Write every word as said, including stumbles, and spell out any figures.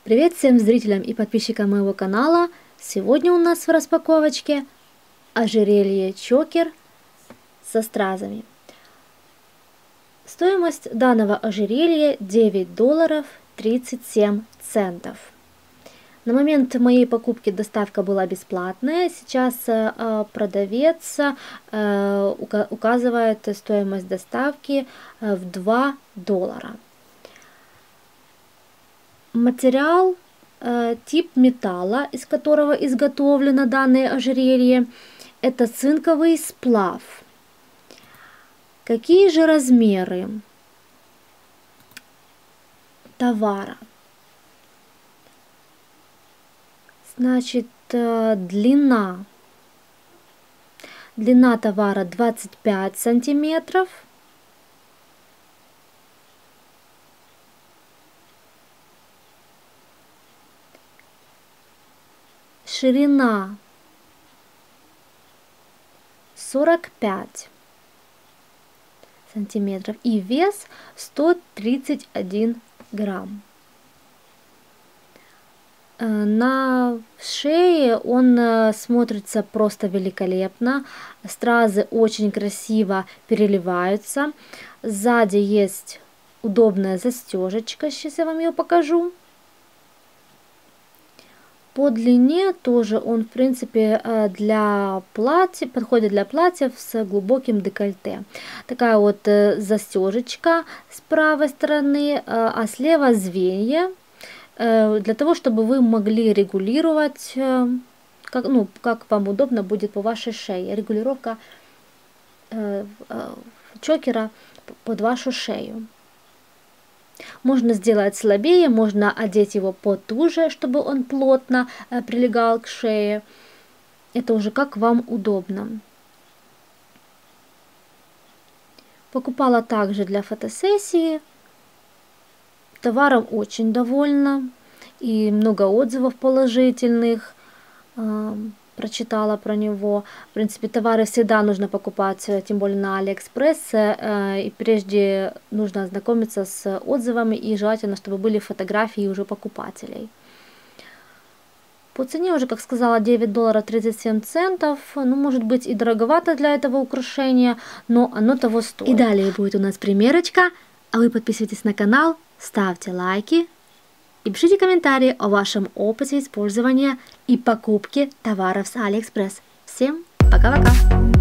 Привет всем зрителям и подписчикам моего канала. Сегодня у нас в распаковочке ожерелье чокер со стразами. Стоимость данного ожерелья девять долларов тридцать семь центов. На момент моей покупки доставка была бесплатная. Сейчас э, продавец э, указывает стоимость доставки э, в два доллара. Материал, э, тип металла, из которого изготовлено данное ожерелье, это цинковый сплав. Какие же размеры товара? Значит, э, длина. Длина товара двадцать пять сантиметров. Ширина сорок пять сантиметров и вес сто тридцать один грамм. На шее он смотрится просто великолепно. Стразы очень красиво переливаются. Сзади есть удобная застежечка. Сейчас я вам ее покажу. По длине тоже он, в принципе, для платья, подходит для платьев с глубоким декольте. Такая вот застежечка с правой стороны, а слева звенья, для того, чтобы вы могли регулировать, как, ну, как вам удобно будет по вашей шее. Регулировка чокера под вашу шею. Можно сделать слабее, можно одеть его потуже, чтобы он плотно э, прилегал к шее. Это уже как вам удобно. Покупала также для фотосессии. Товаром очень довольна. И много отзывов положительных. Э, прочитала про него. В принципе, товары всегда нужно покупать, тем более на Алиэкспресс, и прежде нужно ознакомиться с отзывами, и желательно, чтобы были фотографии уже покупателей. По цене уже, как сказала, девять долларов тридцать семь центов. Ну, может быть, и дороговато для этого украшения, но оно того стоит. И далее будет у нас примерочка, а вы подписывайтесь на канал, ставьте лайки и пишите комментарии о вашем опыте использования и покупки товаров с Алиэкспресс. Всем пока-пока!